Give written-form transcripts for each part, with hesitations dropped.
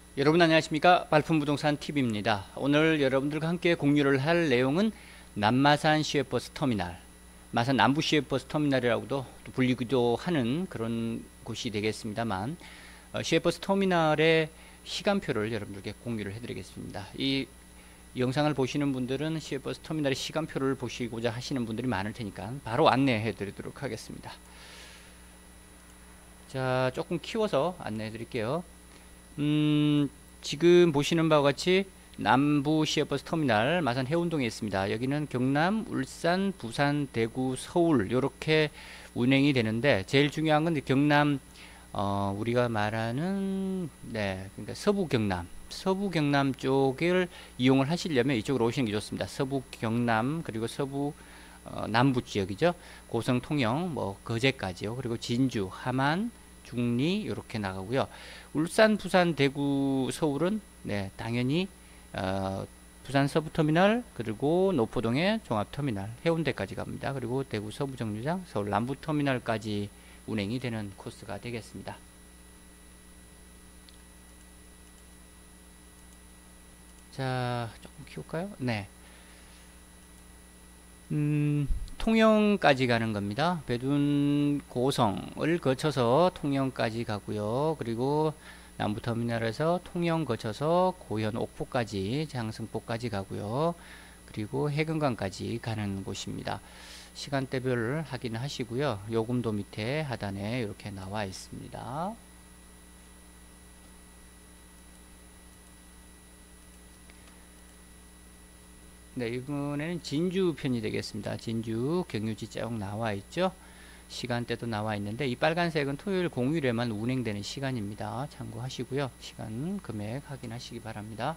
여러분 안녕하십니까? 발품부동산 TV입니다. 오늘 여러분들과 함께 공유를 할 내용은 남마산 시외버스 터미널, 마산 남부 시외버스 터미널이라고도 또 불리기도 하는 그런 곳이 되겠습니다만, 시외버스 터미널의 시간표를 여러분들께 공유를 해드리겠습니다. 이 영상을 보시는 분들은 시외버스 터미널의 시간표를 보시고자 하시는 분들이 많을 테니까 바로 안내해 드리도록 하겠습니다. 자, 조금 키워서 안내해 드릴게요. 지금 보시는 바와 같이 남부 시외버스 터미널 마산 해운동에 있습니다. 여기는 경남, 울산, 부산, 대구, 서울 이렇게 운행이 되는데, 제일 중요한 건 경남, 우리가 말하는 그러니까 서부 경남 쪽을 이용을 하시려면 이쪽으로 오시는 게 좋습니다. 서부 경남, 그리고 서부 남부 지역이죠. 고성, 통영, 뭐 거제까지요. 그리고 진주, 함안, 중리 이렇게 나가고요. 울산, 부산, 대구, 서울은 당연히 부산 서부터미널, 그리고 노포동의 종합터미널, 해운대까지 갑니다. 그리고 대구 서부정류장, 서울 남부터미널까지 운행이 되는 코스가 되겠습니다. 자, 조금 키울까요? 네. 통영까지 가는 겁니다. 배둔 고성을 거쳐서 통영까지 가고요. 그리고 남부터미널에서 통영 거쳐서 고현 옥포까지, 장승포까지 가고요. 그리고 해금강까지 가는 곳입니다. 시간대별을 확인하시고요. 요금도 밑에 하단에 이렇게 나와 있습니다. 네, 이번에는 진주 편이 되겠습니다. 진주 경유지 쭉 나와 있죠. 시간대도 나와 있는데, 이 빨간색은 토요일 공휴일에만 운행되는 시간입니다. 참고하시고요. 시간, 금액 확인하시기 바랍니다.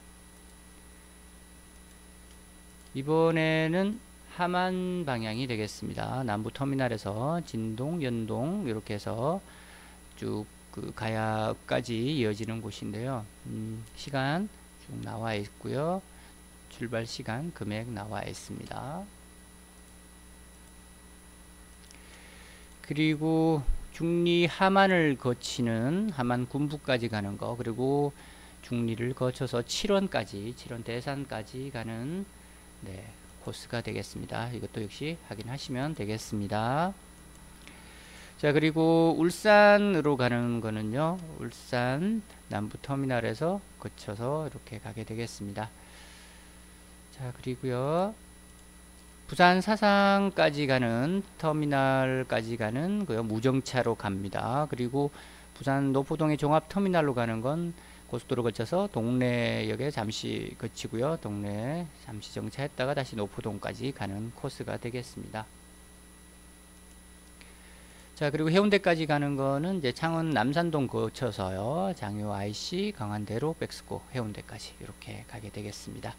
이번에는 함안 방향이 되겠습니다. 남부 터미널에서 진동, 연동 이렇게 해서 쭉 그 가야까지 이어지는 곳인데요. 시간 쭉 나와 있고요. 출발 시간, 금액 나와 있습니다. 그리고 중리 함안을 거치는 함안 군부까지 가는 거, 그리고 중리를 거쳐서 칠원 대산까지 가는 코스가 되겠습니다. 이것도 역시 확인하시면 되겠습니다. 자, 그리고 울산으로 가는 거는요, 울산 남부터미널에서 거쳐서 이렇게 가게 되겠습니다. 자, 그리고요, 부산 사상까지 가는 터미널까지 가는 그 무정차로 갑니다. 그리고 부산 노포동의 종합터미널로 가는 건 고속도로 거쳐서 동래역에 잠시 거치고요. 동래 잠시 정차했다가 다시 노포동까지 가는 코스가 되겠습니다. 자, 그리고 해운대까지 가는 거는 이제 창원 남산동 거쳐서요. 장유 IC, 강한대로, 백스코, 해운대까지 이렇게 가게 되겠습니다.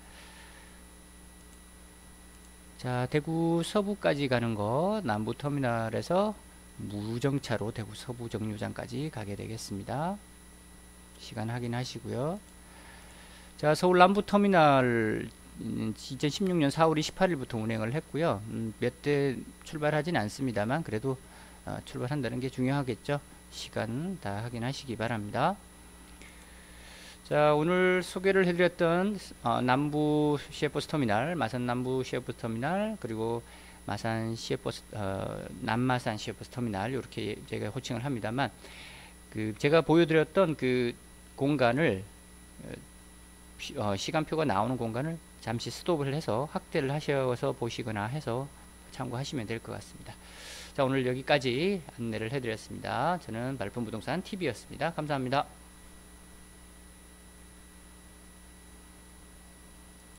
자, 대구 서부까지 가는 거 남부터미널에서 무정차로 대구 서부정류장까지 가게 되겠습니다. 시간 확인하시고요. 자, 서울 남부터미널 2016년 4월 28일부터 운행을 했고요. 몇 대 출발하진 않습니다만 그래도 출발한다는 게 중요하겠죠. 시간 다 확인하시기 바랍니다. 자, 오늘 소개를 해드렸던 남부 시외버스 터미널, 마산 남부 시외버스 터미널, 그리고 마산 시외버스, 남마산 시외버스 터미널 이렇게 제가 호칭을 합니다만, 그 제가 보여드렸던 그 공간을 시간표가 나오는 공간을 잠시 스톱을 해서 확대를 하셔서 보시거나 해서 참고하시면 될 것 같습니다. 자, 오늘 여기까지 안내를 해드렸습니다. 저는 발품부동산 TV였습니다. 감사합니다.